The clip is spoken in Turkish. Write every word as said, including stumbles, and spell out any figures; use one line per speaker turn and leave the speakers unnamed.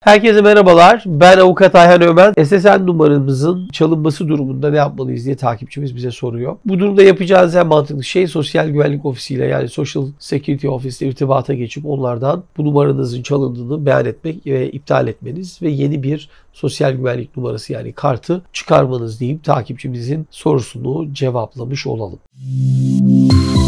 Herkese merhabalar. Ben Avukat Ayhan Ömen. S S N numaramızın çalınması durumunda ne yapmalıyız diye takipçimiz bize soruyor. Bu durumda yapacağınız en mantıklı şey Sosyal Güvenlik Ofisi ile yani Social Security Office ile irtibata geçip onlardan bu numaranızın çalındığını beyan etmek ve iptal etmeniz ve yeni bir sosyal güvenlik numarası yani kartı çıkarmanız deyip takipçimizin sorusunu cevaplamış olalım.